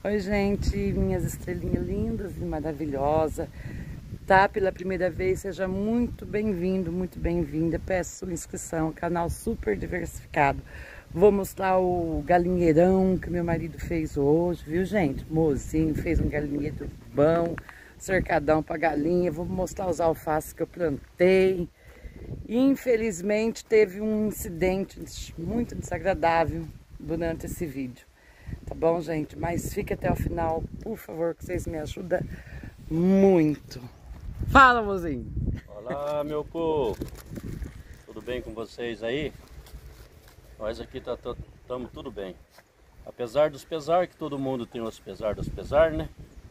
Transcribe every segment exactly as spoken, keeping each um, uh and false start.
Oi, gente, minhas estrelinhas lindas e maravilhosas. Tá pela primeira vez, seja muito bem-vindo, muito bem-vinda. Peço sua inscrição, canal super diversificado. Vou mostrar o galinheirão que meu marido fez hoje, viu, gente? Mozinho fez um galinheiro bom, cercadão pra galinha. Vou mostrar os alfaces que eu plantei. Infelizmente teve um incidente muito desagradável durante esse vídeo. Tá bom, gente? Mas fique até o final, por favor, que vocês me ajudam muito. Fala, mozinho! Olá, meu povo! Tudo bem com vocês aí? Nós aqui estamos tá, tudo bem. Apesar dos pesar, que todo mundo tem os pesar dos pesar, né?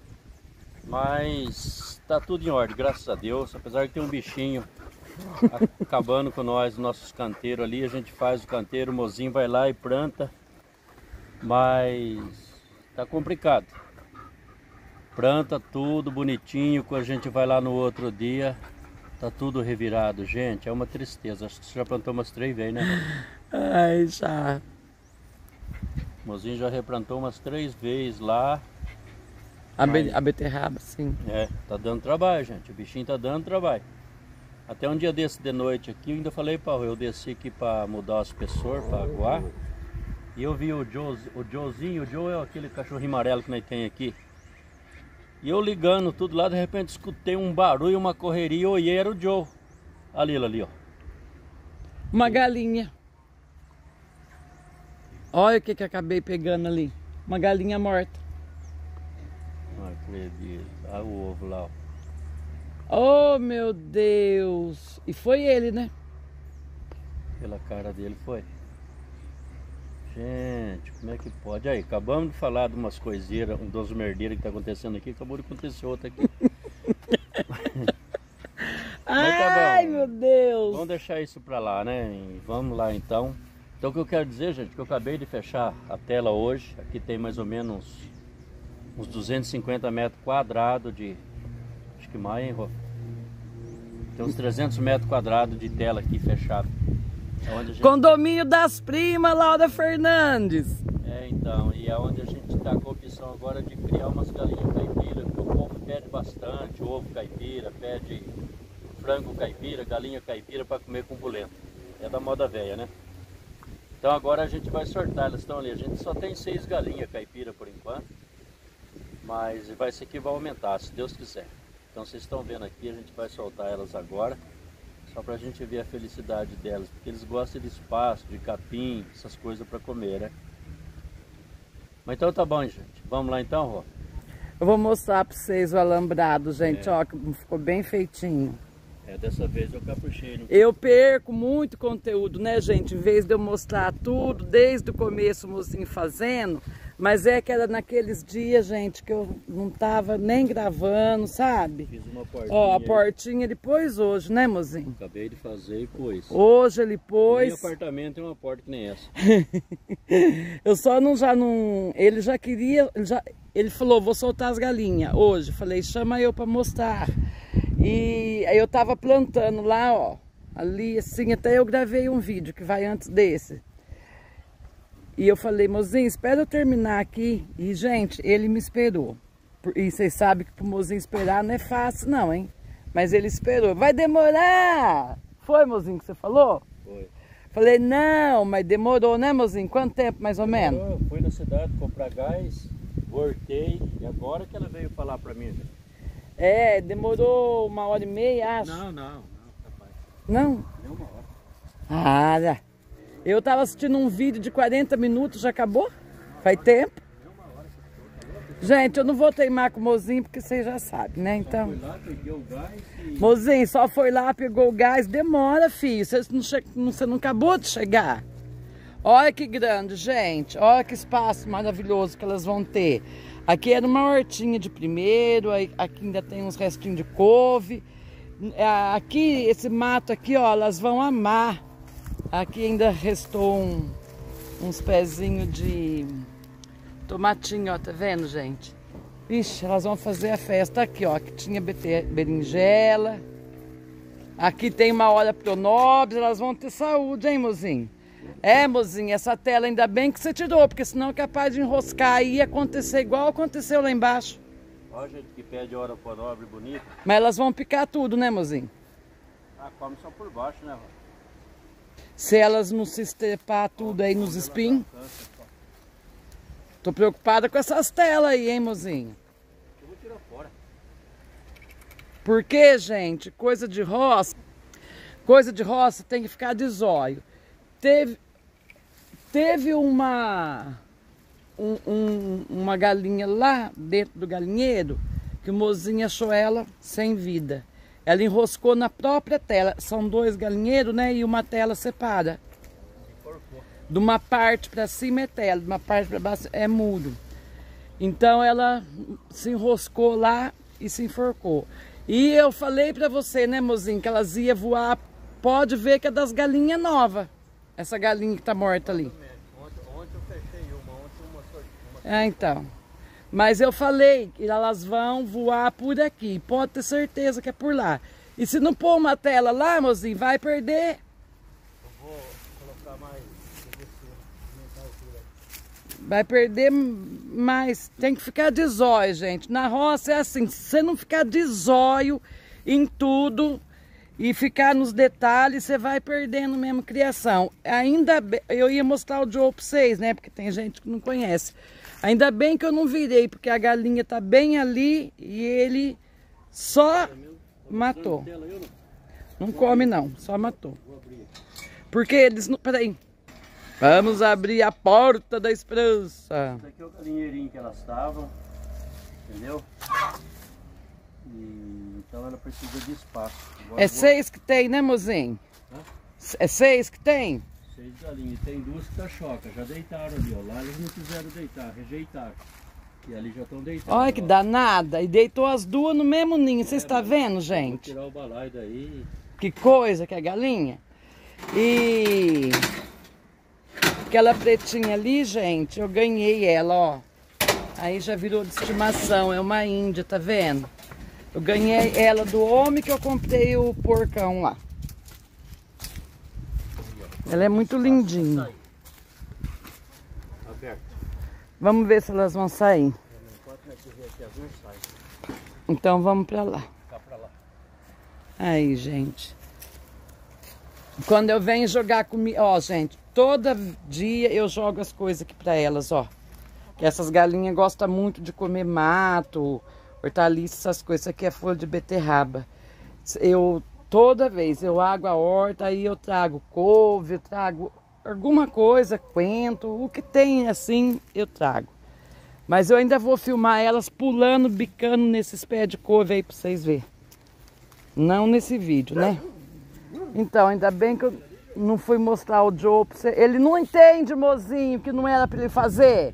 Mas tá tudo em ordem, graças a Deus. Apesar que tem um bichinho acabando com nós, nossos canteiros ali, a gente faz o canteiro, o mozinho vai lá e planta. Mas tá complicado. Planta tudo bonitinho, quando a gente vai lá no outro dia, tá tudo revirado. Gente, é uma tristeza. Acho que você já plantou umas três vezes, né? Ai, já. O mozinho já replantou umas três vezes lá. A, mas... be a beterraba, sim. É, tá dando trabalho, gente. O bichinho tá dando trabalho. Até um dia desse de noite aqui, eu ainda falei para eu desci aqui para mudar o aspersor, para aguar. E eu vi o Joe, o Joezinho, o Joe é aquele cachorrinho amarelo que nós tem aqui. E eu ligando tudo lá, de repente escutei um barulho, uma correria, e olhei, era o Joe. Ali, ali, ó. Uma galinha. Olha o que que eu acabei pegando ali. Uma galinha morta. Não acredito. Olha o ovo lá, ó. Oh, meu Deus. E foi ele, né? Pela cara dele foi. Gente, como é que pode? Aí, acabamos de falar de umas coiseiras, um dos merdeiras que tá acontecendo aqui, acabou de acontecer outra aqui. Ai, tá meu Deus! Vamos deixar isso pra lá, né? E vamos lá então. Então o que eu quero dizer, gente, que eu acabei de fechar a tela hoje. Aqui tem mais ou menos uns duzentos e cinquenta metros quadrados de... Acho que mais, hein, Rô? Tem uns trezentos metros quadrados de tela aqui fechado. É gente... Condomínio das Primas, Laura Fernandes. É, então, e é onde a gente está com a opção agora de criar umas galinhas caipira, porque o povo pede bastante ovo caipira, pede frango caipira, galinha caipira para comer com polenta. É da moda velha, né? Então agora a gente vai sortar, elas estão ali. A gente só tem seis galinhas caipira por enquanto, mas vai ser que vai aumentar, se Deus quiser. Então vocês estão vendo aqui, a gente vai soltar elas agora. Só pra gente ver a felicidade delas, porque eles gostam de espaço, de capim, essas coisas para comer, né? Mas então tá bom, gente. Vamos lá então, Rô? Eu vou mostrar pra vocês o alambrado, gente, é. ó, que ficou bem feitinho. É, dessa vez eu caprichei. No... Eu perco muito conteúdo, né, gente? Em vez de eu mostrar tudo, desde o começo o mozinho fazendo, mas é que era naqueles dias, gente, que eu não tava nem gravando, sabe? Fiz uma portinha. Ó, a portinha ele pôs hoje, né, mozinho? Acabei de fazer e pôs. Hoje ele pôs. Nem apartamento tem uma porta que nem essa. Eu só não, já não... Ele já queria... Ele, já, ele falou, vou soltar as galinhas hoje. Falei, chama eu pra mostrar. E aí eu tava plantando lá, ó. Ali, assim, até eu gravei um vídeo que vai antes desse. E eu falei, mozinho, espera eu terminar aqui. E, gente, ele me esperou. E vocês sabem que pro mozinho esperar não é fácil, não, hein? Mas ele esperou. Vai demorar! Foi, mozinho, que você falou? Foi. Falei, não, mas demorou, né, mozinho? Quanto tempo, mais ou menos? Eu fui na cidade comprar gás, voltei. E agora que ela veio falar pra mim, gente. É, demorou uma hora e meia, acho. Não, não, não, capaz. Não? Deu uma hora. Ah, eu tava assistindo um vídeo de quarenta minutos, já acabou? Faz tempo? Gente, eu não vou teimar com o mozinho, porque vocês já sabem, né? Então. Só foi lá, peguei o gás e... Mozinho, só foi lá, pegou o gás, demora, filho. Você não, che... Você não acabou de chegar. Olha que grande, gente. Olha que espaço maravilhoso que elas vão ter. Aqui era uma hortinha de primeiro, aqui ainda tem uns restinhos de couve. Aqui, esse mato aqui, ó, elas vão amar. Aqui ainda restou um, uns pezinhos de tomatinho, ó, tá vendo, gente? Vixe, elas vão fazer a festa aqui, ó. Aqui tinha berinjela. Aqui tem uma hora pronobis, elas vão ter saúde, hein, mozinho? É, mozinha, essa tela ainda bem que você tirou, porque senão é capaz de enroscar aí e acontecer igual aconteceu lá embaixo. Olha gente que pede hora por obra bonita. Mas elas vão picar tudo, né, mozinho? Ah, come só por baixo, né, Rô? Se elas não se estrepar tudo aí nos espinhos. Tô preocupada com essas telas aí, hein, mozinho? Eu vou tirar fora. Porque, gente, coisa de roça, coisa de roça tem que ficar de zóio. Teve, teve uma, um, um, uma galinha lá dentro do galinheiro que o mozinho achou ela sem vida. Ela enroscou na própria tela. São dois galinheiros, né? E uma tela separa. De uma parte para cima é tela, de uma parte para baixo é muro. Então ela se enroscou lá e se enforcou. E eu falei para você, né, mozinho, que elas iam voar. Pode ver que é das galinhas novas. Essa galinha que tá morta ali. Ontem, ontem eu fechei uma, ontem uma só. É, então. Mas eu falei que elas vão voar por aqui. Pode ter certeza que é por lá. E se não pôr uma tela lá, mozinho, vai perder. Eu vou colocar mais. Vai perder mais. Tem que ficar de zóio, gente. Na roça é assim. Se você não ficar de zóio em tudo e ficar nos detalhes, você vai perdendo mesmo criação. Ainda bem, eu ia mostrar o Joe pra vocês, né? Porque tem gente que não conhece. Ainda bem que eu não virei, porque a galinha tá bem ali e ele só matou. Não come não, só matou. Porque eles não... Peraí. Vamos abrir a porta da esperança. Esse aqui é o galinheirinho que elas estavam, entendeu? E, então ela precisa de espaço. Agora É vou... seis que tem, né, mozinho? Hã? É seis que tem? Seis galinhas. Tem duas que tá choca, já deitaram ali, ó. Lá eles não quiseram deitar, rejeitaram. E ali já estão deitados. Olha que ó. danada. E deitou as duas no mesmo ninho. Vocês estão vendo, gente? Vou tirar o balaio daí. Que coisa que é galinha. E... aquela pretinha ali, gente, eu ganhei ela, ó. Aí já virou de estimação, é uma índia, tá vendo? Eu ganhei ela do homem que eu comprei o porcão lá. Ela é muito lindinha. Aberto. Vamos ver se elas vão sair. Então vamos pra lá. Aí, gente. Quando eu venho jogar comida... Ó, gente, todo dia eu jogo as coisas aqui pra elas, ó. Que essas galinhas gostam muito de comer mato, hortaliça, essas coisas. Isso aqui é folha de beterraba. Eu, toda vez, eu água a horta, aí eu trago couve, eu trago alguma coisa, coentro, o que tem assim, eu trago. Mas eu ainda vou filmar elas pulando, bicando nesses pés de couve aí pra vocês verem. Não nesse vídeo, né? Então, ainda bem que eu não fui mostrar o Joe pra você. Ele não entende, mozinho, que não era pra ele fazer.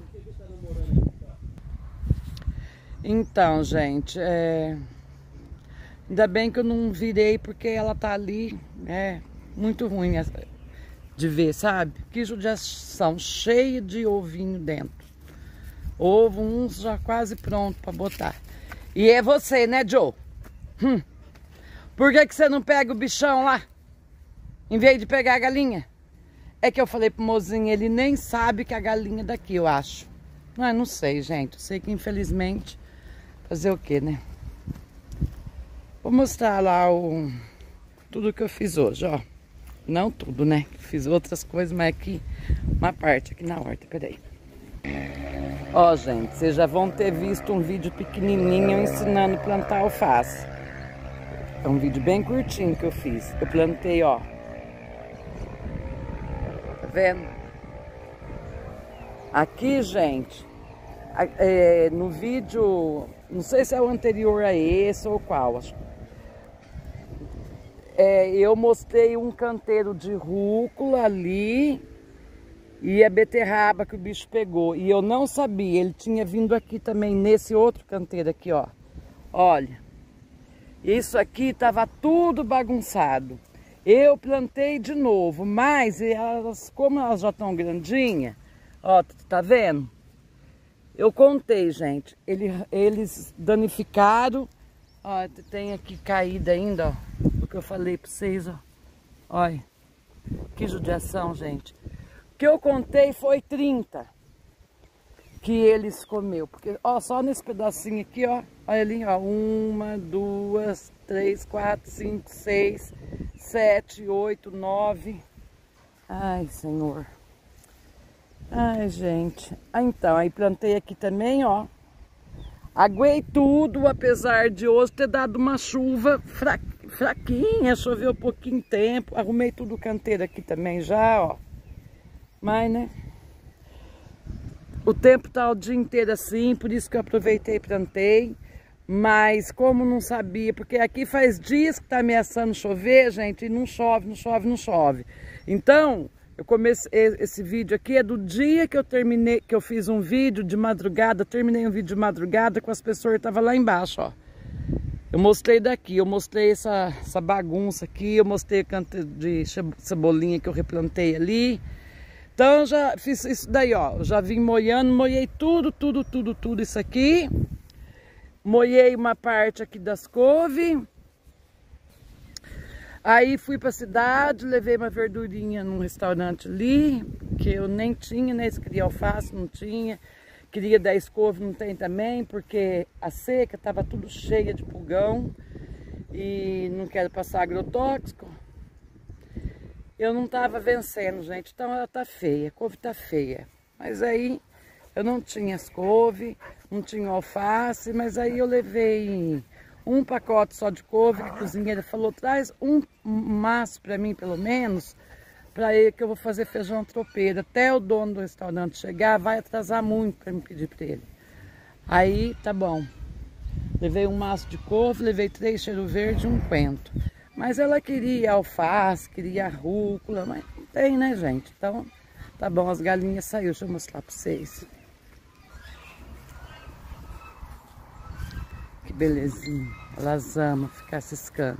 Então, gente, é... ainda bem que eu não virei porque ela tá ali, é muito ruim de ver, sabe? Que judiação, cheia de ovinho dentro. Ovo, uns já quase pronto pra botar. E é você, né, Joe? Hum. Por que que você não pega o bichão lá? Em vez de pegar a galinha? É que eu falei pro mozinho, ele nem sabe que a galinha é daqui, eu acho. Não, não sei, gente. Eu sei que infelizmente... fazer o que, né? Vou mostrar lá o... tudo que eu fiz hoje, ó. Não tudo, né? Fiz outras coisas, mas aqui... uma parte aqui na horta, peraí. Ó, gente, vocês já vão ter visto um vídeo pequenininho eu ensinando a plantar alface. É um vídeo bem curtinho que eu fiz. Eu plantei, ó. Tá vendo? Aqui, gente, é, no vídeo, não sei se é o anterior a esse ou qual, acho. É, eu mostrei um canteiro de rúcula ali e a beterraba que o bicho pegou. E eu não sabia, ele tinha vindo aqui também nesse outro canteiro aqui, ó. Olha. Isso aqui estava tudo bagunçado. Eu plantei de novo, mas elas, como elas já estão grandinhas, ó, tá vendo? Eu contei, gente. Ele, eles danificaram. Ó, tem aqui caída ainda, ó. O que eu falei pra vocês, ó. Olha. Que judiação, gente. O que eu contei foi trinta que eles comeu. Porque, ó, só nesse pedacinho aqui, ó. Olha ali, ó. Uma, duas, três, quatro, cinco, seis, sete, oito, nove. Ai, Senhor. Ai, gente. Ah, então, aí plantei aqui também, ó. Aguei tudo, apesar de hoje ter dado uma chuva fra... fraquinha. Choveu um pouquinho tempo. Arrumei tudo canteiro aqui também já, ó. Mas, né? O tempo tá o dia inteiro assim, por isso que eu aproveitei e plantei. Mas como não sabia, porque aqui faz dias que tá ameaçando chover, gente, e não chove, não chove, não chove. Então, eu comecei esse vídeo aqui é do dia que eu terminei, que eu fiz um vídeo de madrugada, terminei um vídeo de madrugada com as pessoas que estavam lá embaixo, ó. Eu mostrei daqui, eu mostrei essa, essa bagunça aqui, eu mostrei o canto de cebolinha que eu replantei ali. Então eu já fiz isso daí, ó, eu já vim moiando, moiei tudo, tudo, tudo, tudo isso aqui. Moiei uma parte aqui das couves. Aí fui pra cidade, levei uma verdurinha num restaurante ali, que eu nem tinha, né, se queria alface, não tinha. Queria dez couves, não tem também, porque a seca tava tudo cheia de pulgão. E não quero passar agrotóxico. Eu não tava vencendo, gente, então ela tá feia, a couve tá feia. Mas aí eu não tinha as couves, não tinha alface, mas aí eu levei um pacote só de couve, que a cozinheira falou, traz um maço pra mim pelo menos, pra ele que eu vou fazer feijão tropeiro. Até o dono do restaurante chegar, vai atrasar muito pra me pedir pra ele. Aí, tá bom. Levei um maço de couve, levei três cheiro verde e um coentro. Mas ela queria alface, queria rúcula, mas não tem, né, gente? Então, tá bom, as galinhas saíram. Deixa eu mostrar pra vocês. Que belezinha. Elas amam ficar ciscando.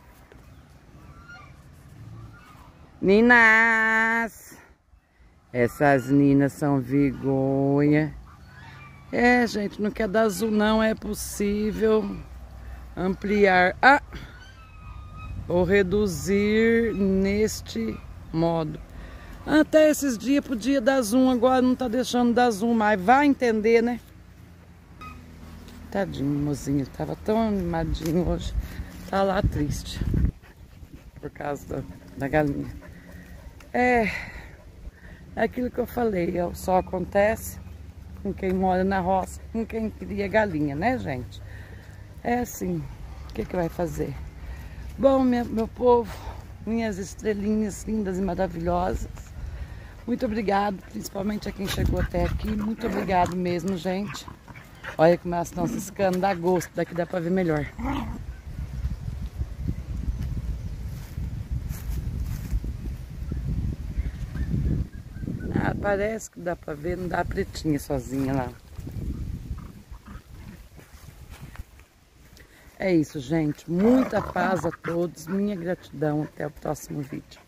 Ninas! Essas ninas são vergonha. É, gente, não quer dar azul não, é possível ampliar... Ah! Ou reduzir neste modo. Até esses dias podia dar zoom, agora não tá deixando dar zoom mais. Vai entender, né? Tadinho, mozinho. Tava tão animadinho hoje. Tá lá triste. Por causa da, da galinha. É... É aquilo que eu falei. Só acontece com quem mora na roça, com quem cria galinha, né, gente? É assim. O que que vai fazer? Bom, minha, meu povo, minhas estrelinhas lindas e maravilhosas, muito obrigado, principalmente a quem chegou até aqui, muito obrigado mesmo, gente. Olha como elas estão ciscando, dá gosto, daqui dá pra ver melhor. Ah, parece que dá pra ver, não dá a pretinha sozinha lá. É isso, gente. Muita paz a todos. Minha gratidão. Até o próximo vídeo.